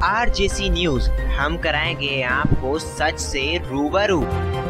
RJC news, हम कराएंगे आपको सच से रूबरू।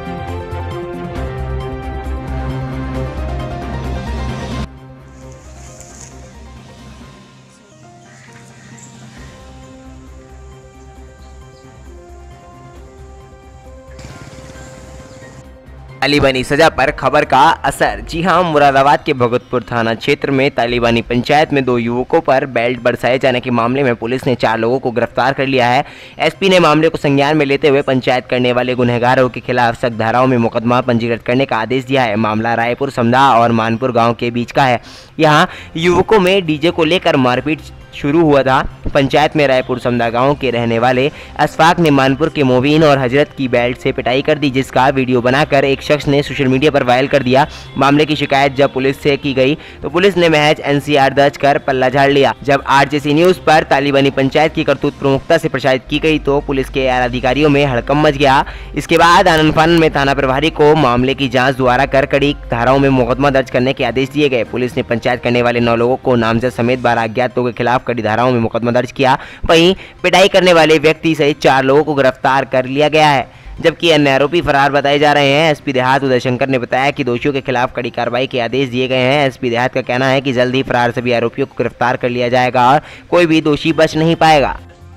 तालिबानी सजा पर खबर का असर। जी हां, मुरादाबाद के भगतपुर थाना क्षेत्र में तालिबानी पंचायत में 2 युवकों पर बेल्ट बरसाए जाने के मामले में पुलिस ने 4 लोगों को गिरफ्तार कर लिया है। एसपी ने मामले को संज्ञान में लेते हुए पंचायत करने वाले गुनहगारों के खिलाफ सख्त धाराओं में मुकदमा पंजीकृत करने का आदेश दिया है। मामला रायपुर समदा और मानपुर गाँव के बीच का है। यहाँ युवकों में डीजे को लेकर मारपीट शुरू हुआ था। पंचायत में रायपुर समदा गांव के रहने वाले अशफाक ने मानपुर के मोबीन और हजरत की बेल्ट से पिटाई कर दी, जिसका वीडियो बनाकर एक शख्स ने सोशल मीडिया पर वायरल कर दिया। मामले की शिकायत जब पुलिस से की गई तो पुलिस ने महज NCR दर्ज कर पल्ला झाड़ लिया। जब RJC न्यूज पर तालिबानी पंचायत की करतूत प्रमुखता से प्रसारित की गई तो पुलिस के अधिकारियों में हड़कंप मच गया। इसके बाद आनन फानन में थाना प्रभारी को मामले की जाँच दोबारा कर कड़ी धाराओं में मुकदमा दर्ज करने के आदेश दिए गए। पुलिस ने पंचायत करने वाले 9 लोगों को नामजद समेत 12 अज्ञातों के खिलाफ कड़ी धाराओं में मुकदमा दर्ज किया। वहीं पिटाई करने वाले व्यक्ति सहित 4 लोगों को गिरफ्तार कर लिया गया है, जबकि अन्य आरोपी फरार बताए जा रहे हैं। एसपी देहात उदय शंकर ने बताया कि दोषियों के खिलाफ कड़ी कार्रवाई के आदेश दिए गए हैं। एसपी देहात का कहना है कि जल्द ही फरार सभी आरोपियों को गिरफ्तार कर लिया जाएगा और कोई भी दोषी बच नहीं पाएगा।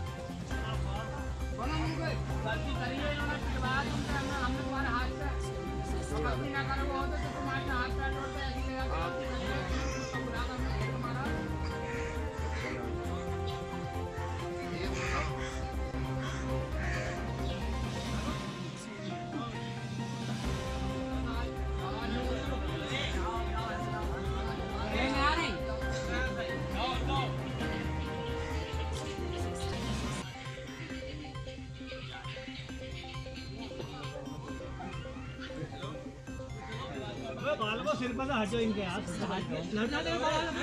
सिर पर हटो इनके हाथ लड़ना दे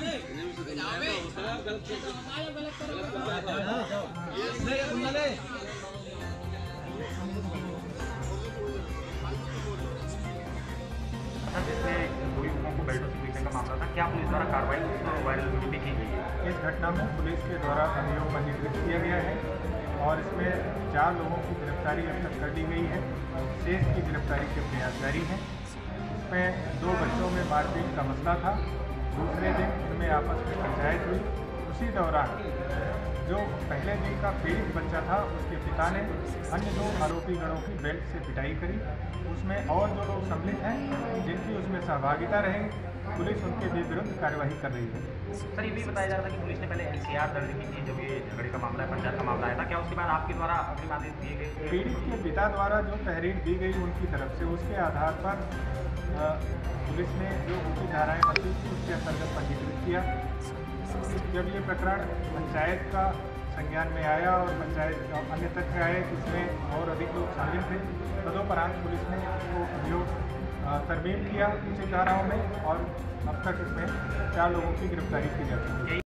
क्या पुलिस द्वारा कार्रवाई वायरल वीडियो में की गई है? इस घटना में पुलिस के द्वारा अभियोग पंजीकृत किया गया है और इसमें 4 लोगों की गिरफ्तारी अब तक कर ली गई है। शेष की गिरफ्तारी के प्रयास जारी हैं। इसमें 2 बच्चों में मारपीट का मसला था। दूसरे दिन इनमें आपस में पंचायत हुई। उसी दौरान जो पहले दिन का पीड़ित बच्चा था उसके पिता ने अन्य 2 आरोपी गणों की बेल्ट से पिटाई करी। उसमें और जो लोग सम्मिलित हैं जिनकी उसमें सहभागिता रहेगी, पुलिस उनके विरुद्ध कार्यवाही कर रही है। सर, ये भी बताया जा रहा था कि पुलिस ने पहले NCR दर्ज की थी जब ये झगड़े का मामला है, पंचायत का मामला आया था। क्या उसके बाद आपके द्वारा अग्रिम आदेश दिए गए? पीड़ित के पिता द्वारा जो तहरीर दी गई उनकी तरफ से, उसके आधार पर पुलिस ने जो उचित धाराएँ बची थी उसके अंतर्गत पंजीकृत किया। जब ये प्रकरण पंचायत का संज्ञान में आया और पंचायत अन्य तथ्य आए इसमें और अधिक लोग शामिल थे, तदोपरांत पुलिस ने इसको अभियोग तरमीम किया उचित धाराओं में और अब तक इसमें 4 लोगों की गिरफ्तारी की जा चुकी है।